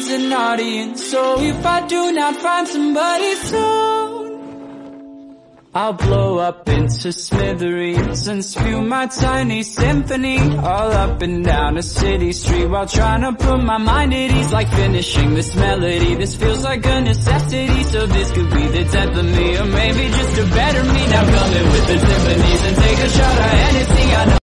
is an audience. So if I do not find somebody soon, I'll blow up into smithereens and spew my tiny symphony all up and down a city street, while trying to put my mind at ease, like finishing this melody. This feels like a necessity, so this could be the 10th of me, or maybe just a better me. Now come in with the symphonies and take a shot of Hennessy. I know